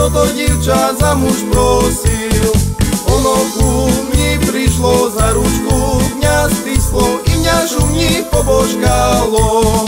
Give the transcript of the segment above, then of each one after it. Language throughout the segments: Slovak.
toto dievča za muž prosil. Ono ku mni prišlo za ručku, mňa stislo i mňa šumní pobožkalo.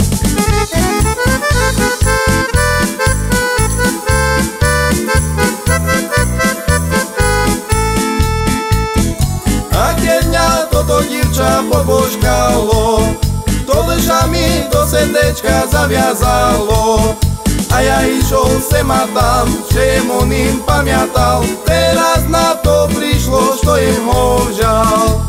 A keď mňa toto dievča pobožkalo, to lžami do srdečka zaviazalo. A ja išol sem a tam, že jem oným pamiatal. Teraz na to prišlo, što jem ho žal.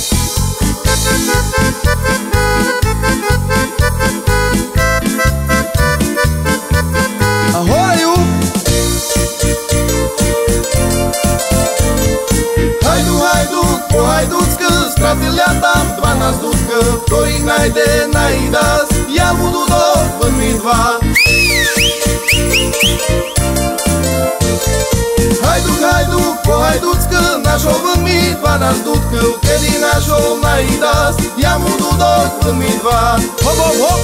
Ahoj! Hajdu, hajdu, po hajducku, stratil ja tam 12 dudka, ktorých najde najdas, ja budu do mi dva. Hajduk, po hajducku, našol mi 12 dudkov, kedy našol najdas, ja mu dudok mi dva. Hop, hop, hop!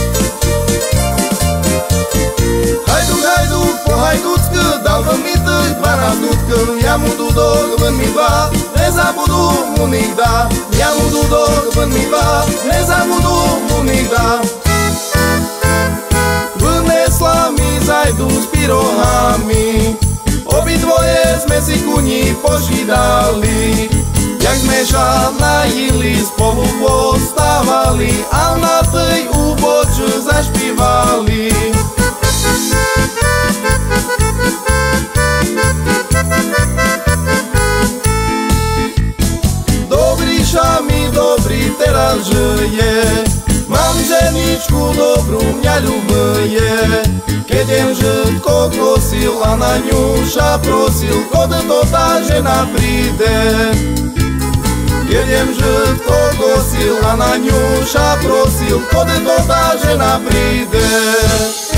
Hajduk, po hajducku, dal mi tých 12 dudkov, ja mu dudok mi dva, nezabudu mu nikda, ja mu dudok mi dva, nezabudu mu nikda. Vnesla mi zajdu s pyrohami, obidvoje sme si ku ní požídali. Jak sme najili, spolu postávali a na tej úboču zašpívali. Dobrýša mi dobrý teraz žije, mám ženičku dobrú, mňa ľubuje. Keď jem žitko kosil a na ňuša prosil, kod to tá žena príde. Keď jem žitko kosil a na ňuša prosil, kod to tá žena príde.